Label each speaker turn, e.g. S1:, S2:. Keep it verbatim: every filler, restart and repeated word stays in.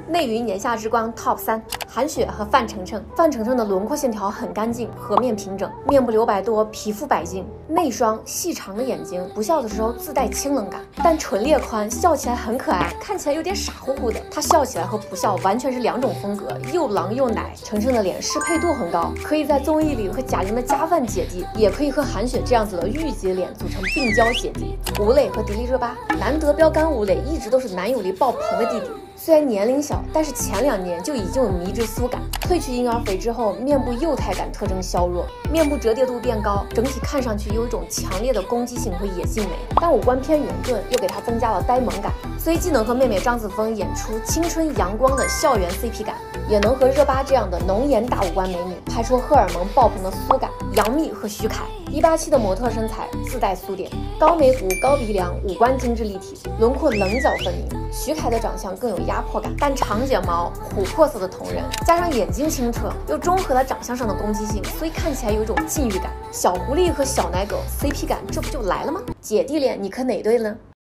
S1: 内娱年下之光 Top 三，韩雪和范丞丞。范丞丞的轮廓线条很干净，颌面平整，面部留白多，皮肤白净，内双细长的眼睛，不笑的时候自带清冷感，但唇裂宽，笑起来很可爱，看起来有点傻乎乎的。他笑起来和不笑完全是两种风格，又狼又奶。丞丞的脸适配度很高，可以在综艺里和贾玲的加饭姐弟，也可以和韩雪这样子的御姐脸组成病娇姐弟。吴磊和迪丽热巴，难得标杆吴磊一直都是男友力爆棚的弟弟。虽然年龄小，但是前两年就已经有迷之酥感。褪去婴儿肥之后，面部幼态感特征削弱，面部折叠度变高，整体看上去有一种强烈的攻击性和野性美。但五官偏圆润，又给它增加了呆萌感，所以既能和妹妹张子枫演出青春阳光的校园 C P 感，也能和热巴这样的浓颜大五官美女拍出荷尔蒙爆棚的酥感。杨幂和徐凯，一八七的模特身材自带酥点，高眉骨、高鼻梁，五官精致立体，轮廓棱角分明。徐凯的长相更有压迫感，但长睫毛、琥珀色的瞳仁，加上眼睛清澈，又中和了长相上的攻击性，所以看起来有一种禁欲感。小狐狸和小奶狗 C P 感，这不就来了吗？姐弟恋，你磕哪对呢？